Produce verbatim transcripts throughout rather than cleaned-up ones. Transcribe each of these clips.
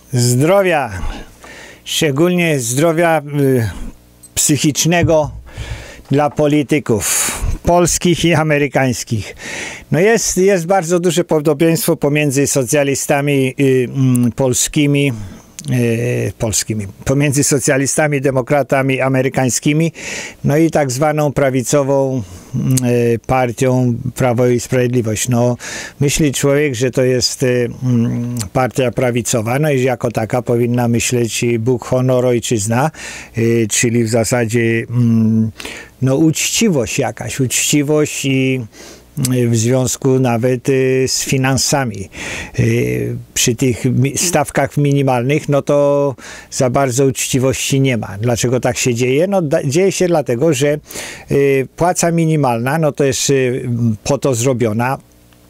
zdrowia, szczególnie zdrowia y, psychicznego dla polityków polskich i amerykańskich. No jest, jest bardzo duże podobieństwo pomiędzy socjalistami y, y, polskimi, y, polskimi, pomiędzy socjalistami, demokratami amerykańskimi, no i tak zwaną prawicową y, partią Prawo i Sprawiedliwość. No, myśli człowiek, że to jest y, y, partia prawicowa, no i jako taka powinna myśleć Bóg, honor, ojczyzna, y, czyli w zasadzie y, no, uczciwość jakaś, uczciwość i w związku nawet z finansami. Przy tych stawkach minimalnych, no to za bardzo uczciwości nie ma. Dlaczego tak się dzieje? No dzieje się dlatego, że płaca minimalna, no to jest po to zrobiona,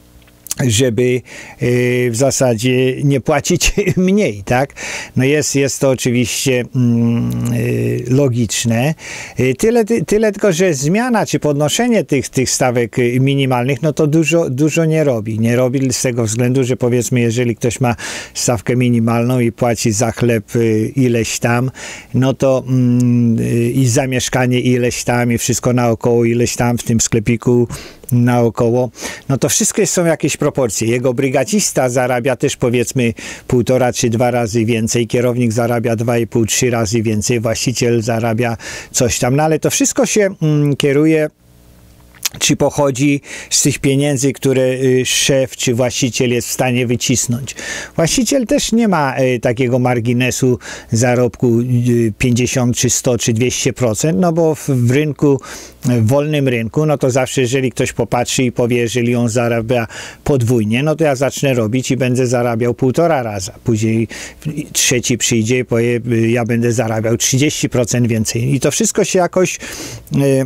żeby y, w zasadzie nie płacić mniej, tak? No jest, jest to oczywiście mm, y, logiczne. Y, tyle, ty, tyle tylko, że zmiana czy podnoszenie tych, tych stawek minimalnych, no to dużo, dużo nie robi. Nie robi z tego względu, że powiedzmy, jeżeli ktoś ma stawkę minimalną i płaci za chleb y, ileś tam, no to mm, y, i za mieszkanie ileś tam i wszystko naokoło ileś tam w tym sklepiku naokoło, no to wszystko są jakieś proporcje. Jego brygadzista zarabia też powiedzmy półtora czy dwa razy więcej, kierownik zarabia dwa i pół, trzy razy więcej, właściciel zarabia coś tam, no ale to wszystko się mm, kieruje czy pochodzi z tych pieniędzy, które y, szef czy właściciel jest w stanie wycisnąć. Właściciel też nie ma y, takiego marginesu zarobku y, pięćdziesiąt czy sto czy dwieście procent, no bo w, w rynku, w wolnym rynku, no to zawsze jeżeli ktoś popatrzy i powie, jeżeli on zarabia podwójnie, no to ja zacznę robić i będę zarabiał półtora raza. Później trzeci przyjdzie i powie, y, ja będę zarabiał trzydzieści procent więcej. I to wszystko się jakoś y,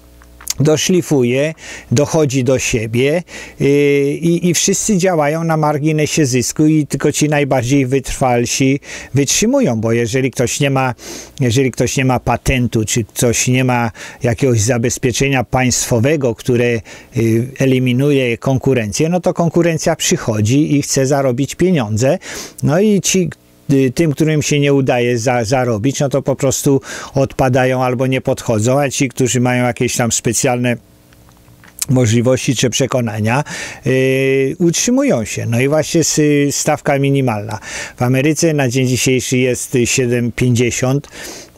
doszlifuje, dochodzi do siebie yy, i, i wszyscy działają na marginesie zysku i tylko ci najbardziej wytrwalsi wytrzymują, bo jeżeli ktoś nie ma, jeżeli ktoś nie ma patentu, czy ktoś nie ma jakiegoś zabezpieczenia państwowego, które yy, eliminuje konkurencję, no to konkurencja przychodzi i chce zarobić pieniądze, no i ci tym, którym się nie udaje za, zarobić, no to po prostu odpadają albo nie podchodzą, a ci, którzy mają jakieś tam specjalne możliwości czy przekonania, yy, utrzymują się. No i właśnie stawka minimalna. W Ameryce na dzień dzisiejszy jest siedem pięćdziesiąt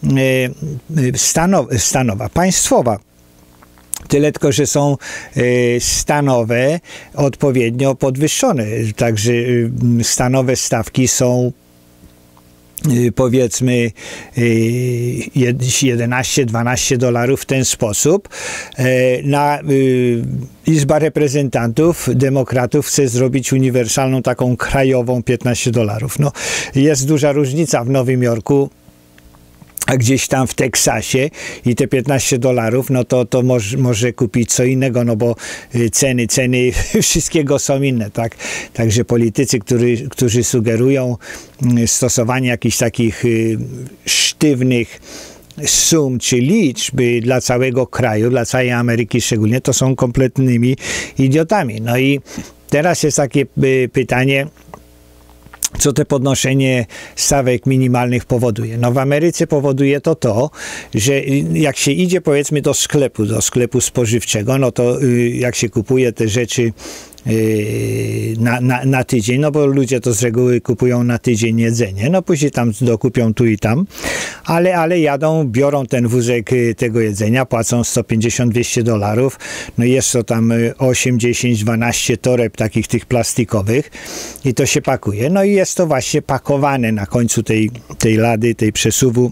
yy, stanow, stanowa, państwowa. Tyle tylko, że są y, stanowe odpowiednio podwyższone. Także y, stanowe stawki są powiedzmy jedenaście dwanaście dolarów w ten sposób. Na Izba Reprezentantów Demokratów chce zrobić uniwersalną taką krajową piętnaście dolarów. No, jest duża różnica w Nowym Jorku a gdzieś tam w Teksasie i te piętnaście dolarów, no to, to może, może kupić co innego, no bo ceny, ceny wszystkiego są inne, tak? Także politycy, którzy, którzy sugerują stosowanie jakichś takich sztywnych sum czy liczb dla całego kraju, dla całej Ameryki szczególnie, to są kompletnymi idiotami. No i teraz jest takie pytanie, co to podnoszenie stawek minimalnych powoduje? No w Ameryce powoduje to to, że jak się idzie powiedzmy do sklepu, do sklepu spożywczego, no to jak się kupuje te rzeczy Na, na, na tydzień, no bo ludzie to z reguły kupują na tydzień jedzenie, no później tam dokupią tu i tam, ale, ale jadą, biorą ten wózek tego jedzenia, płacą sto pięćdziesiąt dwieście dolarów, no jest to tam osiem, dziesięć, dwanaście toreb takich tych plastikowych i to się pakuje, no i jest to właśnie pakowane na końcu tej, tej lady, tej przesuwu,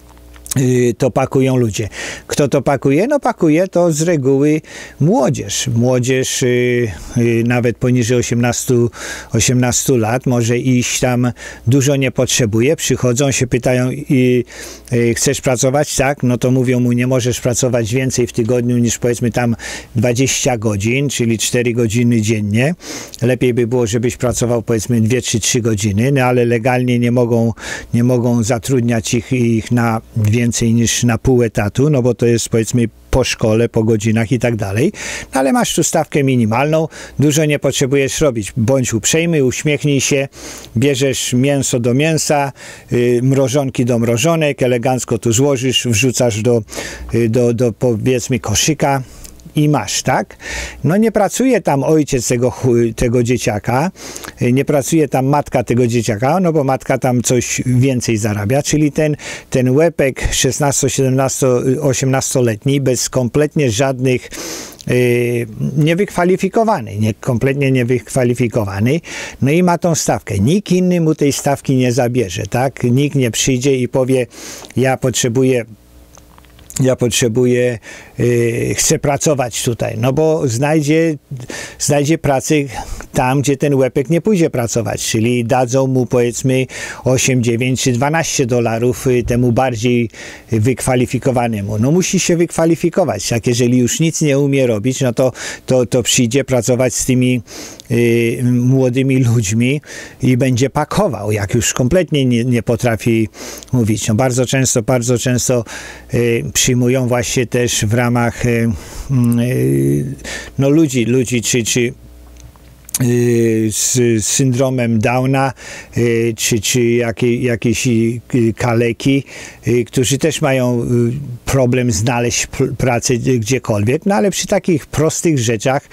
to pakują ludzie. Kto to pakuje? No pakuje to z reguły młodzież. Młodzież yy, yy, nawet poniżej osiemnastu lat może iść tam, dużo nie potrzebuje. Przychodzą, się pytają, yy, yy, chcesz pracować? Tak? No to mówią mu, nie możesz pracować więcej w tygodniu niż powiedzmy tam dwadzieścia godzin, czyli cztery godziny dziennie. Lepiej by było, żebyś pracował powiedzmy dwie czy trzy godziny, no ale legalnie nie mogą, nie mogą zatrudniać ich, ich na więcej więcej niż na pół etatu, no bo to jest powiedzmy po szkole, po godzinach i tak dalej, no ale masz tu stawkę minimalną, dużo nie potrzebujesz robić. Bądź uprzejmy, uśmiechnij się, bierzesz mięso do mięsa, yy, mrożonki do mrożonek, elegancko tu złożysz, wrzucasz do, yy, do, do powiedzmy koszyka, i masz, tak? No nie pracuje tam ojciec tego, tego dzieciaka, nie pracuje tam matka tego dzieciaka, no bo matka tam coś więcej zarabia, czyli ten, ten łepek szesnasto, siedemnaście, osiemnastoletni bez kompletnie żadnych Yy, niewykwalifikowany, nie, kompletnie niewykwalifikowany, no i ma tą stawkę. Nikt inny mu tej stawki nie zabierze, tak? Nikt nie przyjdzie i powie, ja potrzebuję ja potrzebuję, yy, chcę pracować tutaj, no bo znajdzie, znajdzie pracę tam, gdzie ten łepek nie pójdzie pracować, czyli dadzą mu powiedzmy osiem, dziewięć czy dwanaście dolarów yy, temu bardziej wykwalifikowanemu. No musi się wykwalifikować, tak? Jeżeli już nic nie umie robić, no to, to, to przyjdzie pracować z tymi yy, młodymi ludźmi i będzie pakował, jak już kompletnie nie, nie potrafi mówić. No bardzo często, bardzo często yy, przyjmują właśnie też w ramach yy, yy, no ludzi, ludzi czy, czy z syndromem Downa, czy, czy jakiej, jakiejś kaleki, którzy też mają problem znaleźć pracę gdziekolwiek, no ale przy takich prostych rzeczach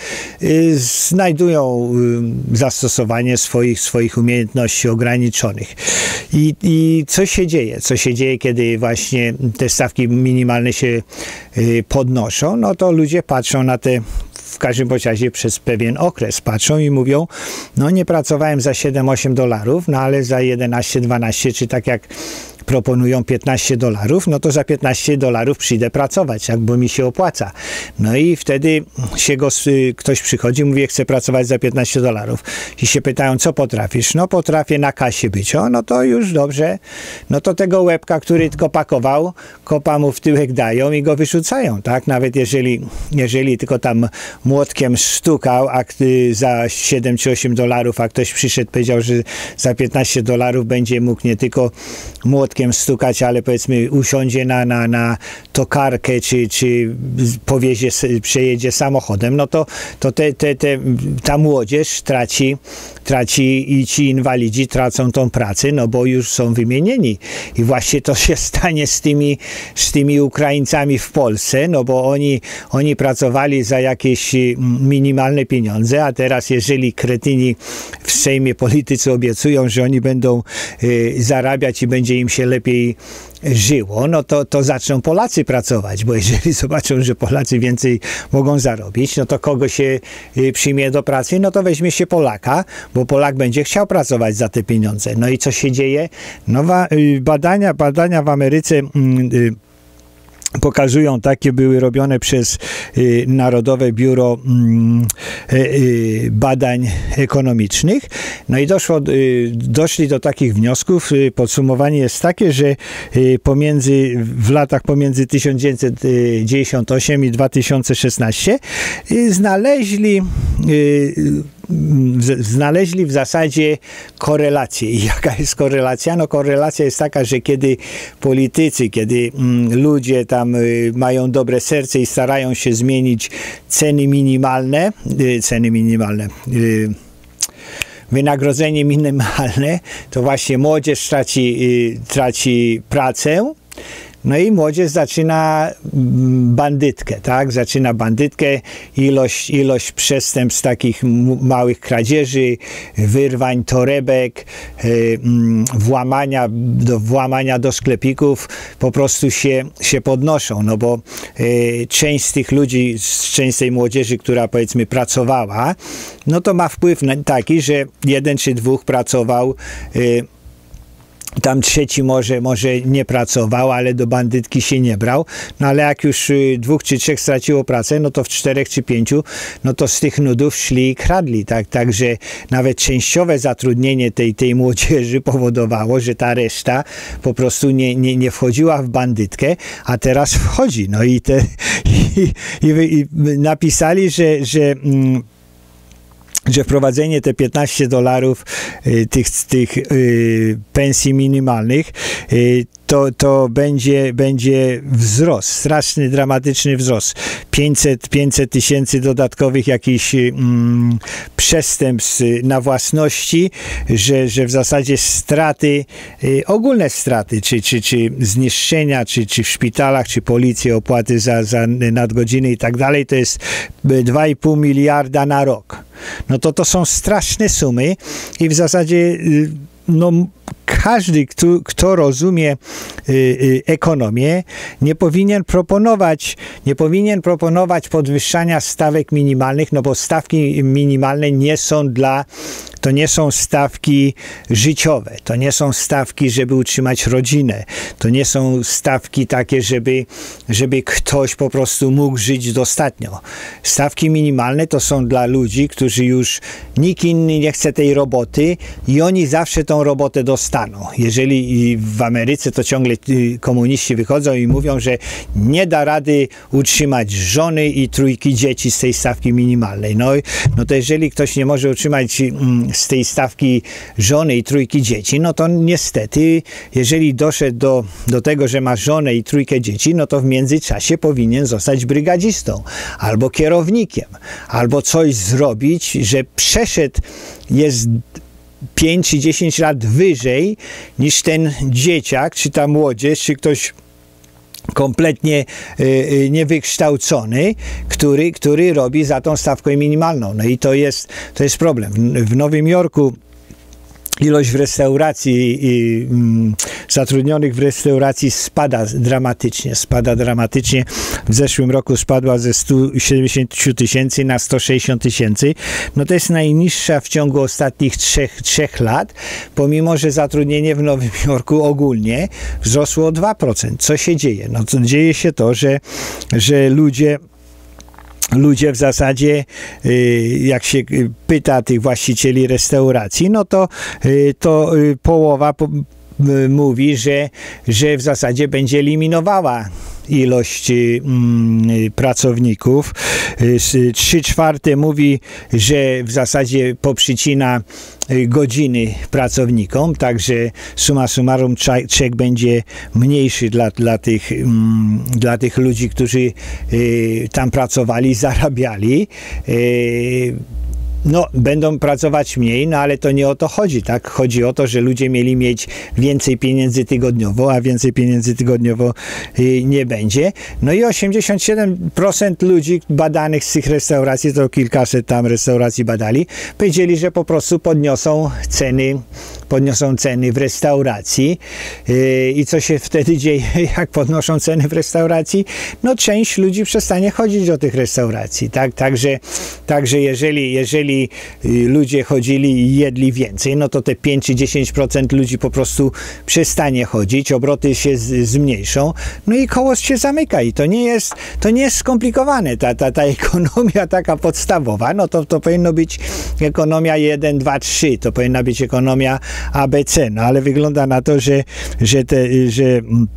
znajdują zastosowanie swoich, swoich umiejętności ograniczonych. I, i co się dzieje? Co się dzieje, kiedy właśnie te stawki minimalne się podnoszą? No to ludzie patrzą na te w każdym razie przez pewien okres patrzą i mówią, no nie pracowałem za siedem osiem dolarów, no ale za jedenaście dwanaście, czy tak jak proponują piętnaście dolarów, no to za piętnaście dolarów przyjdę pracować, jak, bo mi się opłaca. No i wtedy się go, ktoś przychodzi i mówi, chcę pracować za piętnaście dolarów. I się pytają, co potrafisz? No potrafię na kasie być. O, no to już dobrze. No to tego łebka, który tylko pakował, kopa mu w tyłek dają i go wyrzucają, tak? Nawet jeżeli, jeżeli tylko tam młotkiem stukał a za siedem czy osiem dolarów, a ktoś przyszedł, powiedział, że za piętnaście dolarów będzie mógł nie tylko młotkiem stukać, ale powiedzmy usiądzie na, na, na tokarkę, czy, czy powiezie, przejedzie samochodem, no to, to te, te, te, ta młodzież traci, traci i ci inwalidzi tracą tą pracę, no bo już są wymienieni. I właśnie to się stanie z tymi, z tymi Ukraińcami w Polsce, no bo oni, oni pracowali za jakieś minimalne pieniądze, a teraz jeżeli kretyni w Sejmie politycy obiecują, że oni będą y, zarabiać i będzie im się lepiej żyło, no to, to zaczną Polacy pracować, bo jeżeli zobaczą, że Polacy więcej mogą zarobić, no to kogo się y, przyjmie do pracy, no to weźmie się Polaka, bo Polak będzie chciał pracować za te pieniądze. No i co się dzieje? Nowa, y, badania, badania w Ameryce y, y, pokazują, takie były robione przez y, Narodowe Biuro y, y, Badań Ekonomicznych. No i doszło, y, doszli do takich wniosków. Y, podsumowanie jest takie, że y, pomiędzy, w latach pomiędzy tysiąc dziewięćset dziewięćdziesiątym ósmym i dwa tysiące szesnastym y, znaleźli y, znaleźli w zasadzie korelację. I jaka jest korelacja? No korelacja jest taka, że kiedy politycy, kiedy mm, ludzie tam y, mają dobre serce i starają się zmienić ceny minimalne, y, ceny minimalne, y, wynagrodzenie minimalne, to właśnie młodzież traci, y, traci pracę. No i młodzież zaczyna bandytkę, tak? Zaczyna bandytkę, ilość, ilość przestępstw takich małych kradzieży, wyrwań, torebek, yy, włamania, do, włamania do sklepików po prostu się, się podnoszą, no bo yy, część z tych ludzi, część z tej młodzieży, która powiedzmy pracowała, no to ma wpływ na, taki, że jeden czy dwóch pracował, yy, tam trzeci może, może nie pracował, ale do bandytki się nie brał. No ale jak już y, dwóch czy trzech straciło pracę, no to w czterech czy pięciu, no to z tych nudów szli i kradli. Tak? Także nawet częściowe zatrudnienie tej, tej młodzieży powodowało, że ta reszta po prostu nie, nie, nie wchodziła w bandytkę, a teraz wchodzi. No i, te, i, i, i napisali, że, że mm, że wprowadzenie te piętnaście dolarów y, tych, tych y, pensji minimalnych y, to, to będzie, będzie wzrost, straszny, dramatyczny wzrost. pięćset tysięcy dodatkowych jakichś mm, przestępstw na własności, że, że w zasadzie straty, y, ogólne straty, czy, czy, czy zniszczenia, czy, czy w szpitalach, czy policji, opłaty za, za nadgodziny i tak dalej, to jest dwa i pół miliarda na rok. No to to są straszne sumy i w zasadzie y, no, każdy, kto, kto rozumie y, y, ekonomię, nie powinien proponować, nie powinien proponować podwyższania stawek minimalnych, no bo stawki minimalne nie są dla, to nie są stawki życiowe, to nie są stawki, żeby utrzymać rodzinę, to nie są stawki takie, żeby, żeby ktoś po prostu mógł żyć dostatnio. Stawki minimalne to są dla ludzi, którzy już nikt inny nie chce tej roboty i oni zawsze tą robotę dostaną. Jeżeli w Ameryce to ciągle komuniści wychodzą i mówią, że nie da rady utrzymać żony i trójki dzieci z tej stawki minimalnej. No, no to jeżeli ktoś nie może utrzymać z tej stawki żony i trójki dzieci, no to niestety, jeżeli doszedł do, do tego, że ma żonę i trójkę dzieci, no to w międzyczasie powinien zostać brygadzistą albo kierownikiem, albo coś zrobić, że przeszedł, jest pięć czy dziesięć lat wyżej niż ten dzieciak, czy ta młodzież, czy ktoś kompletnie y, niewykształcony, który, który robi za tą stawkę minimalną. No i to jest, to jest problem. W, w Nowym Jorku ilość w restauracji i mm, zatrudnionych w restauracji spada dramatycznie, spada dramatycznie. W zeszłym roku spadła ze stu siedemdziesięciu tysięcy na sto sześćdziesiąt tysięcy. No to jest najniższa w ciągu ostatnich trzech, trzech lat, pomimo że zatrudnienie w Nowym Jorku ogólnie wzrosło o dwa procent. Co się dzieje? No to dzieje się to, że, że ludzie Ludzie w zasadzie, jak się pyta tych właścicieli restauracji, no to, to połowa mówi, że, że w zasadzie będzie eliminowała ilość mm, pracowników. Trzy czwarte mówi, że w zasadzie poprzycina godziny pracownikom, także summa summarum czek będzie mniejszy dla, dla, tych, mm, dla tych ludzi, którzy y, tam pracowali, zarabiali. Y, No, będą pracować mniej, no ale to nie o to chodzi, tak? Chodzi o to, że ludzie mieli mieć więcej pieniędzy tygodniowo, a więcej pieniędzy tygodniowo y, nie będzie. No i osiemdziesiąt siedem procent ludzi badanych z tych restauracji, to kilkaset tam restauracji badali, powiedzieli, że po prostu podniosą ceny, podniosą ceny w restauracji. Yy, I co się wtedy dzieje, jak podnoszą ceny w restauracji? No część ludzi przestanie chodzić do tych restauracji, tak? Także, także jeżeli, jeżeli ludzie chodzili i jedli więcej, no to te pięć czy dziesięć procent ludzi po prostu przestanie chodzić, obroty się z, zmniejszą, no i koło się zamyka i to nie jest, to nie jest skomplikowane. Ta, ta, ta ekonomia taka podstawowa, no to, to powinno być ekonomia jeden, dwa, trzy, to powinna być ekonomia A B C, no ale wygląda na to, że, że, te, że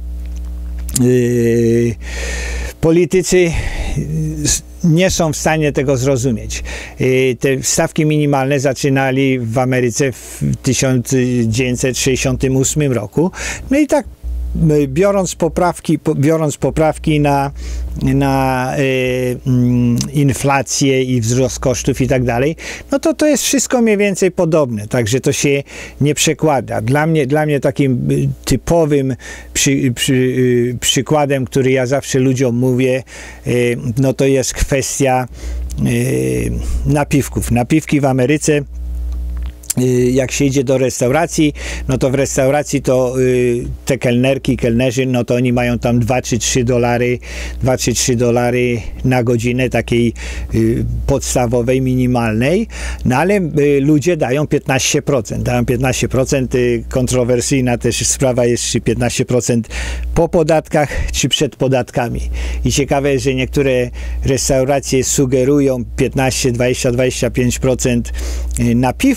yy, politycy nie są w stanie tego zrozumieć. Te stawki minimalne zaczynali w Ameryce w tysiąc dziewięćset sześćdziesiątym ósmym roku. No i tak biorąc poprawki, biorąc poprawki na, na y, mm, inflację i wzrost kosztów i tak dalej, no to to jest wszystko mniej więcej podobne, także to się nie przekłada. Dla mnie, dla mnie takim typowym przy, przy, y, przykładem, który ja zawsze ludziom mówię, y, no to jest kwestia y, napiwków. Napiwki w Ameryce, jak się idzie do restauracji, no to w restauracji to y, te kelnerki, kelnerzy, no to oni mają tam dwa czy trzy dolary, dwa czy trzy dolary na godzinę takiej y, podstawowej, minimalnej, no ale y, ludzie dają piętnaście procent, dają piętnaście procent, y, kontrowersyjna też sprawa jest, czy piętnaście procent po podatkach, czy przed podatkami. I ciekawe jest, że niektóre restauracje sugerują piętnaście, dwadzieścia, dwadzieścia pięć procent napiwku,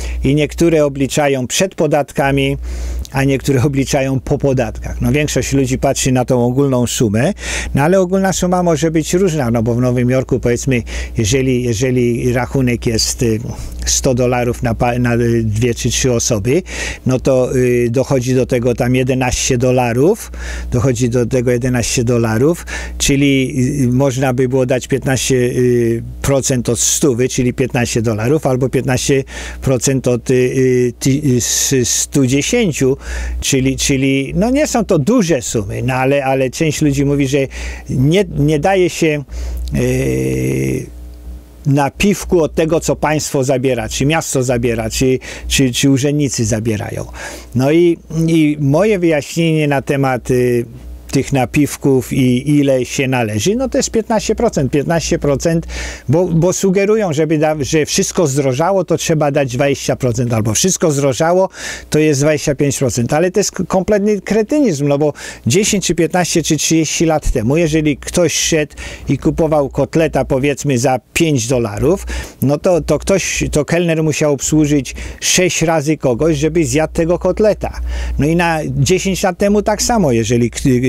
i niektóre obliczają przed podatkami, a niektóre obliczają po podatkach. No większość ludzi patrzy na tą ogólną sumę, no ale ogólna suma może być różna, no bo w Nowym Jorku powiedzmy, jeżeli, jeżeli rachunek jest sto dolarów na, na dwie czy trzy osoby, no to y, dochodzi do tego tam jedenaście dolarów, dochodzi do tego jedenaście dolarów, czyli y, można by było dać piętnaście procent od stówy, czyli piętnaście dolarów, albo piętnaście procent od y, y, stu dziesięciu, czyli, czyli no nie są to duże sumy, no ale, ale część ludzi mówi, że nie, nie daje się y, na piwku od tego, co państwo zabiera, czy miasto zabiera, czy, czy, czy urzędnicy zabierają. No i, i moje wyjaśnienie na temat y, tych napiwków i ile się należy, no to jest piętnaście procent. piętnaście procent, bo, bo sugerują, żeby da, że wszystko zdrożało, to trzeba dać dwadzieścia procent, albo wszystko zdrożało, to jest dwadzieścia pięć procent. Ale to jest kompletny kretynizm, no bo dziesięć, czy piętnaście, czy trzydzieści lat temu, jeżeli ktoś szedł i kupował kotleta, powiedzmy, za pięć dolarów, no to, to ktoś, to kelner musiał obsłużyć sześć razy kogoś, żeby zjadł tego kotleta. No i na dziesięć lat temu tak samo, jeżeli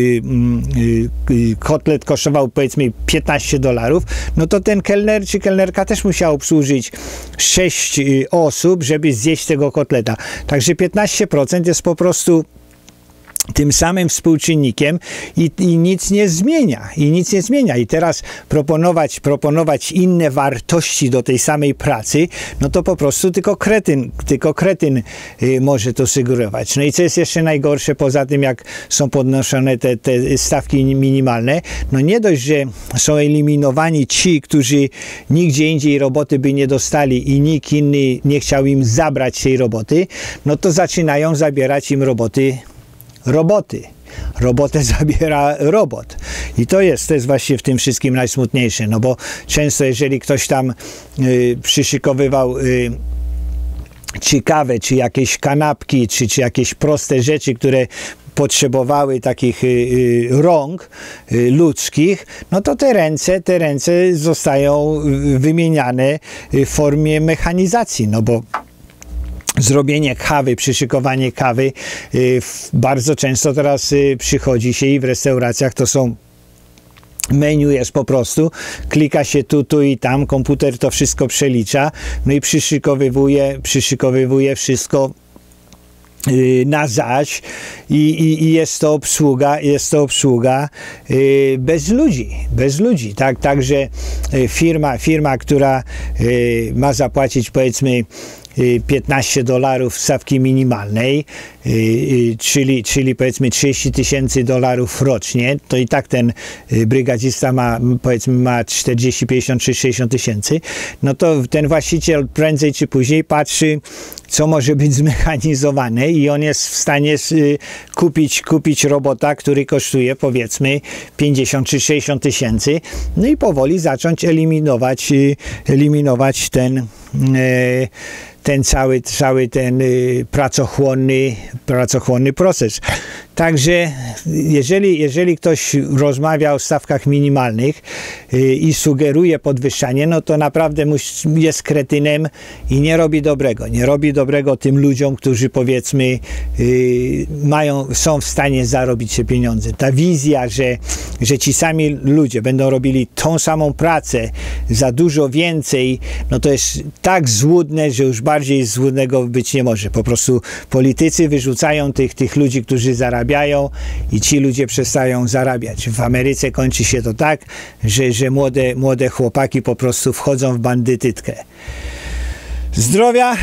kotlet kosztował powiedzmy piętnaście dolarów, no to ten kelner czy kelnerka też musiał obsłużyć sześć osób, żeby zjeść tego kotleta. Także piętnaście procent jest po prostu tym samym współczynnikiem i, i nic nie zmienia. I nic nie zmienia. I teraz proponować, proponować inne wartości do tej samej pracy, no to po prostu tylko kretyn, tylko kretyn y, może to sugerować. No i co jest jeszcze najgorsze, poza tym jak są podnoszone te, te stawki minimalne, no nie dość, że są eliminowani ci, którzy nigdzie indziej roboty by nie dostali i nikt inny nie chciał im zabrać tej roboty, no to zaczynają zabierać im roboty roboty. Robotę zabiera robot. I to jest, to jest właśnie w tym wszystkim najsmutniejsze, no bo często jeżeli ktoś tam y, przyszykowywał y, czy kawę, czy jakieś kanapki, czy, czy jakieś proste rzeczy, które potrzebowały takich y, y, rąk y, ludzkich, no to te ręce, te ręce zostają wymieniane w formie mechanizacji, no bo zrobienie kawy, przyszykowanie kawy y, bardzo często teraz y, przychodzi się i w restauracjach to są menu jest po prostu, klika się tu, tu i tam, komputer to wszystko przelicza, no i przyszykowywuje, przyszykowywuje wszystko na zaś i, i, i jest to obsługa, jest to obsługa y, bez ludzi, bez ludzi, tak, także y, firma, firma, która y, ma zapłacić powiedzmy piętnaście dolarów stawki minimalnej, czyli, czyli powiedzmy trzydzieści tysięcy dolarów rocznie, to i tak ten brygadzista ma, powiedzmy, ma czterdzieści, pięćdziesiąt czy sześćdziesiąt tysięcy, no to ten właściciel prędzej czy później patrzy, co może być zmechanizowane i on jest w stanie kupić, kupić robota, który kosztuje powiedzmy pięćdziesiąt czy sześćdziesiąt tysięcy, no i powoli zacząć eliminować, eliminować ten ten cały, cały ten y, pracochłonny, pracochłonny proces. Także jeżeli, jeżeli ktoś rozmawia o stawkach minimalnych y, i sugeruje podwyższanie, no to naprawdę jest kretynem i nie robi dobrego. Nie robi dobrego tym ludziom, którzy powiedzmy y, mają, są w stanie zarobić się pieniądze. Ta wizja, że, że ci sami ludzie będą robili tą samą pracę za dużo więcej, no to jest tak złudne, że już bardziej złudnego być nie może. Po prostu politycy wyrzucają tych, tych ludzi, którzy zarabiają i ci ludzie przestają zarabiać. W Ameryce kończy się to tak, że, że młode, młode chłopaki po prostu wchodzą w bandytytkę. Zdrowia!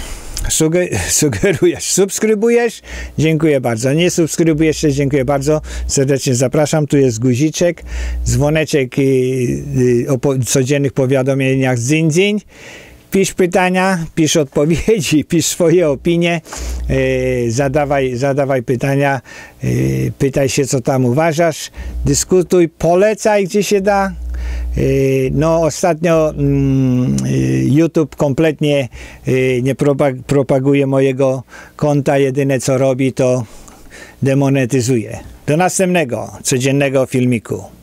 Sugerujesz, subskrybujesz? Dziękuję bardzo. Nie subskrybujesz też? Dziękuję bardzo. Serdecznie zapraszam. Tu jest guziczek, dzwoneczek y, y, o po, codziennych powiadomieniach z dzień dzień. Pisz pytania, pisz odpowiedzi, pisz swoje opinie, yy, zadawaj, zadawaj pytania, yy, pytaj się, co tam uważasz, dyskutuj, polecaj, gdzie się da. Yy, no ostatnio yy, YouTube kompletnie yy, nie propag propaguje mojego konta, jedyne co robi, to demonetyzuje. Do następnego codziennego filmiku.